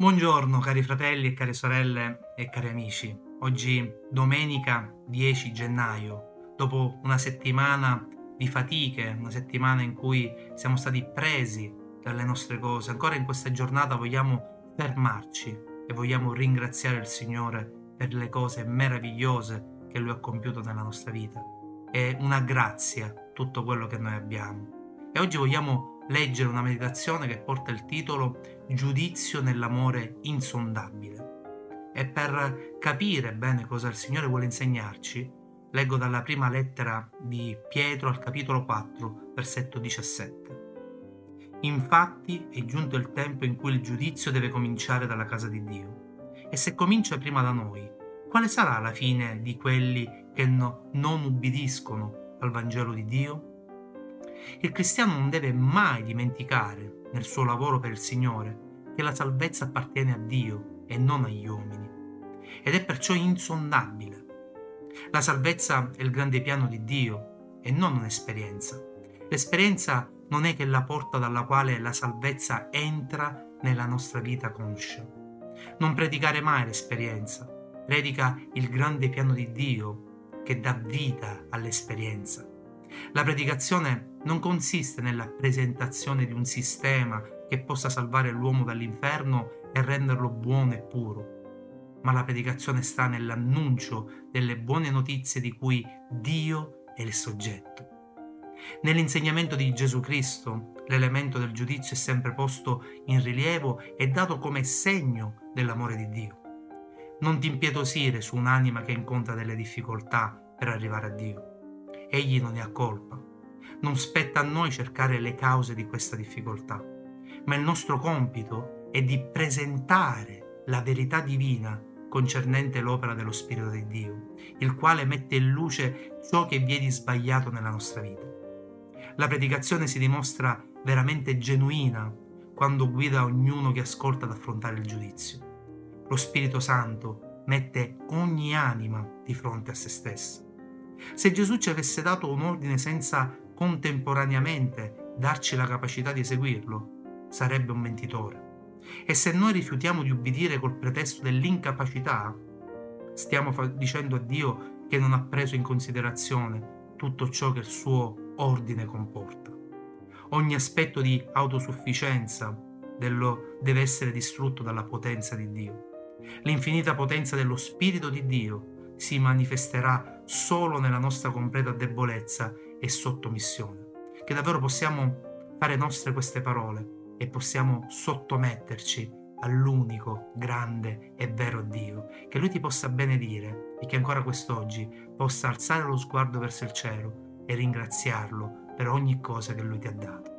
Buongiorno cari fratelli e care sorelle e cari amici. Oggi domenica 10 gennaio, dopo una settimana di fatiche, una settimana in cui siamo stati presi dalle nostre cose, ancora in questa giornata vogliamo fermarci e vogliamo ringraziare il Signore per le cose meravigliose che Lui ha compiuto nella nostra vita. È una grazia tutto quello che noi abbiamo. E oggi vogliamo leggere una meditazione che porta il titolo Giudizio nell'amore insondabile. E per capire bene cosa il Signore vuole insegnarci, leggo dalla prima lettera di Pietro al capitolo 4, versetto 17. Infatti è giunto il tempo in cui il giudizio deve cominciare dalla casa di Dio. E se comincia prima da noi, quale sarà la fine di quelli che non ubbidiscono al Vangelo di Dio? Il cristiano non deve mai dimenticare, nel suo lavoro per il Signore, che la salvezza appartiene a Dio e non agli uomini, ed è perciò insondabile. La salvezza è il grande piano di Dio e non un'esperienza. L'esperienza non è che la porta dalla quale la salvezza entra nella nostra vita conscia. Non predicare mai l'esperienza, predica il grande piano di Dio che dà vita all'esperienza. La predicazione non consiste nella presentazione di un sistema che possa salvare l'uomo dall'inferno e renderlo buono e puro, ma la predicazione sta nell'annuncio delle buone notizie di cui Dio è il soggetto. Nell'insegnamento di Gesù Cristo, l'elemento del giudizio è sempre posto in rilievo e dato come segno dell'amore di Dio. Non ti impietosire su un'anima che incontra delle difficoltà per arrivare a Dio. Egli non ne ha colpa. Non spetta a noi cercare le cause di questa difficoltà, ma il nostro compito è di presentare la verità divina concernente l'opera dello Spirito di Dio, il quale mette in luce ciò che vi è di sbagliato nella nostra vita. La predicazione si dimostra veramente genuina quando guida ognuno che ascolta ad affrontare il giudizio. Lo Spirito Santo mette ogni anima di fronte a se stessa. Se Gesù ci avesse dato un ordine senza contemporaneamente darci la capacità di eseguirlo, sarebbe un mentitore. E se noi rifiutiamo di ubbidire col pretesto dell'incapacità, stiamo dicendo a Dio che non ha preso in considerazione tutto ciò che il suo ordine comporta. Ogni aspetto di autosufficienza deve essere distrutto dalla potenza di Dio. L'infinita potenza dello Spirito di Dio si manifesterà solo nella nostra completa debolezza e sottomissione, che davvero possiamo fare nostre queste parole e possiamo sottometterci all'unico, grande e vero Dio, che Lui ti possa benedire e che ancora quest'oggi possa alzare lo sguardo verso il cielo e ringraziarlo per ogni cosa che Lui ti ha dato.